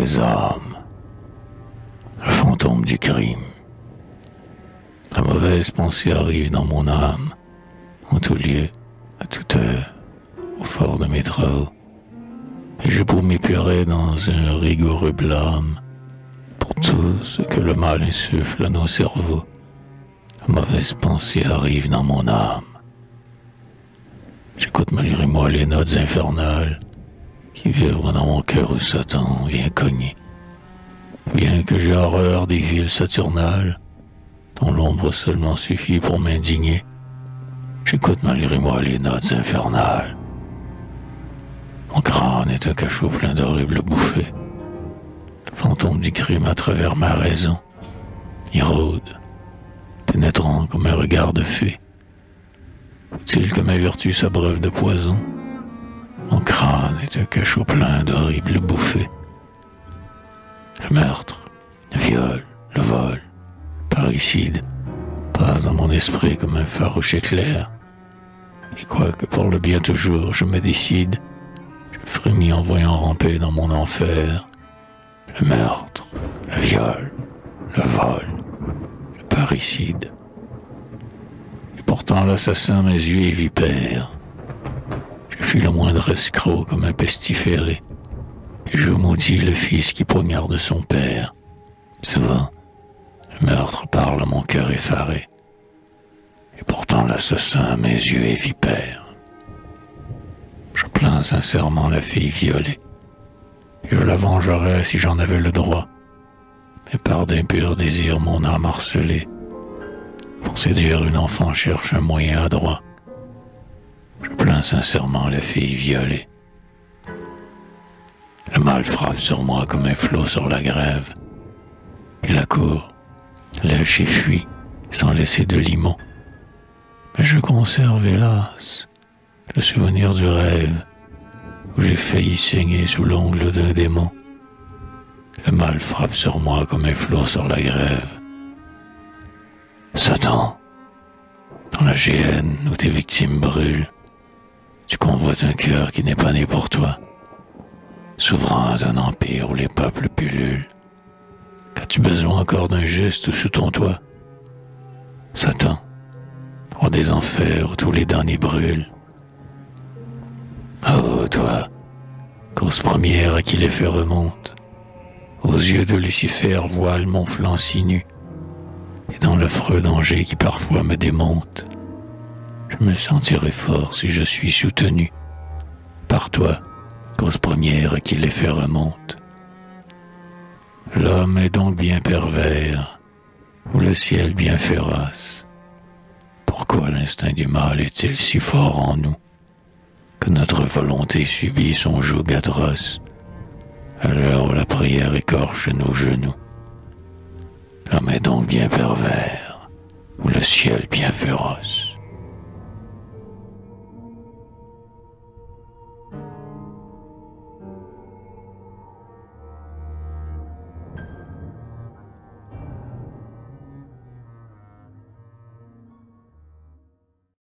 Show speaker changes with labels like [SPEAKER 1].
[SPEAKER 1] les âmes, le fantôme du crime. La mauvaise pensée arrive dans mon âme, en tout lieu, à toute heure, au fort de mes travaux, et je pour m'y pleurer dans un rigoureux blâme pour tout ce que le mal insuffle à nos cerveaux. La mauvaise pensée arrive dans mon âme. J'écoute malgré moi les notes infernales qui vibrent dans mon cœur où Satan vient cogner. Bien que j'ai horreur des villes saturnales, dont l'ombre seulement suffit pour m'indigner, j'écoute malgré moi les notes infernales. Mon crâne est un cachot plein d'horribles bouffées. Le fantôme du crime à travers ma raison, il rôde, pénétrant comme un regard de fée. Faut-il que ma vertu s'abreuve de poison? Mon crâne est un cachot plein d'horribles bouffées. Le meurtre, le viol, le vol, le parricide passe dans mon esprit comme un farouche éclair. Et quoique pour le bien toujours je me décide, je frémis en voyant ramper dans mon enfer le meurtre, le viol, le vol, le parricide. Et pourtant l'assassin à mes yeux est vipère. Je fuis le moindre escroc comme un pestiféré, et je maudis le fils qui poignarde son père. Souvent, le meurtre parle à mon cœur effaré, et pourtant l'assassin à mes yeux est vipère. Je plains sincèrement la fille violée, et je la vengerais si j'en avais le droit, mais par d'impurs désirs mon âme harcelée, pour séduire une enfant cherche un moyen adroit. Je plains sincèrement la fille violée. Le mal frappe sur moi comme un flot sur la grève. Il accourt, lèche et fuit, sans laisser de limon. Mais je conserve, hélas, le souvenir du rêve, où j'ai failli saigner sous l'ongle d'un démon. Le mal frappe sur moi comme un flot sur la grève. Satan, dans la géhenne où tes victimes brûlent, tu convoites un cœur qui n'est pas né pour toi, souverain d'un empire où les peuples pullulent. Qu'as-tu besoin encore d'un juste sous ton toit? Satan, roi des enfers où tous les damnés brûlent. Oh, toi, cause première à qui les feux remontent, aux yeux de Lucifer voile mon flanc si nu, et dans l'affreux danger qui parfois me démonte, je me sentirai fort si je suis soutenu par toi, cause première à qui les feux remontent. L'homme est donc bien pervers, ou le ciel bien féroce. Pourquoi l'instinct du mal est-il si fort en nous, que notre volonté subit son joug atroce, à l'heure où la prière écorche nos genoux? L'homme est donc bien pervers, ou le ciel bien féroce.